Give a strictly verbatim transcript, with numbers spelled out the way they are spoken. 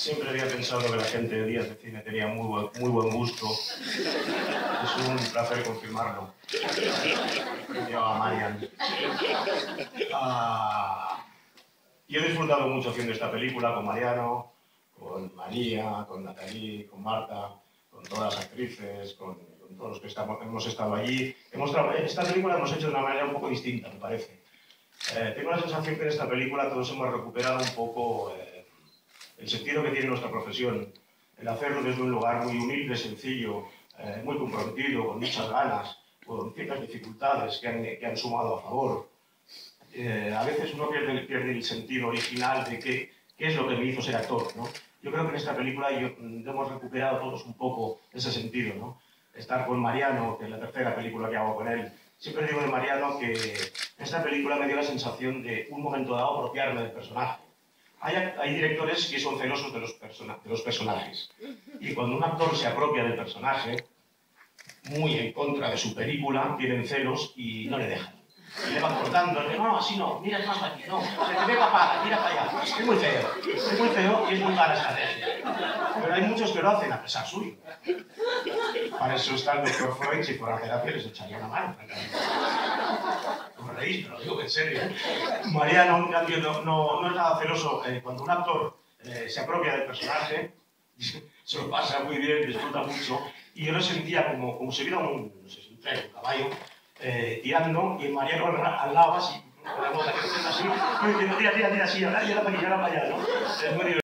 Siempre había pensado que la gente de Días de Cine tenía muy buen, muy buen gusto. Es un placer confirmarlo. Yo a Marian. Ah, y he disfrutado mucho haciendo esta película con Mariano, con María, con Natalie, con Marta, con todas las actrices, con, con todos los que estamos, hemos estado allí. Hemos esta película la hemos hecho de una manera un poco distinta, me parece. Eh, tengo la sensación que en esta película todos hemos recuperado un poco eh, el sentido que tiene nuestra profesión, el hacerlo desde un lugar muy humilde, sencillo, eh, muy comprometido, con muchas ganas, con ciertas dificultades que han, que han sumado a favor. Eh, a veces uno pierde, pierde el sentido original de qué, qué es lo que me hizo ser actor, ¿no? Yo creo que en esta película yo, hemos recuperado todos un poco ese sentido, ¿no? Estar con Mariano, que es la tercera película que hago con él. Siempre digo de Mariano que esta película me dio la sensación de, un momento dado, apropiarme del personaje. Hay, hay directores que son celosos de los, persona, de los personajes. Y cuando un actor se apropia del personaje, muy en contra de su película, tienen celos y no le dejan. Y le van cortando, le no, así no, mira más aquí, no, se te ve papada, mira para allá. Es muy feo, es muy feo y es muy mala estrategia. Pero hay muchos que lo hacen a pesar suyo. Para eso está el doctor Freud, si fuera terapia les echaría una mano. No me reís, pero lo digo en serio. Mariano, en cambio, no, no, no es nada celoso. Eh, cuando un actor eh, se apropia del personaje, se lo pasa muy bien, disfruta mucho, y yo lo sentía como, como si hubiera un, no sé, un tren, un caballo, eh, tirando, y el Mariano al, al lado así, con la bota que así, y diciendo, tira, tira, tira, así, ahora, y ahora para allá, ahora para allá, ¿no? Es muy divertido.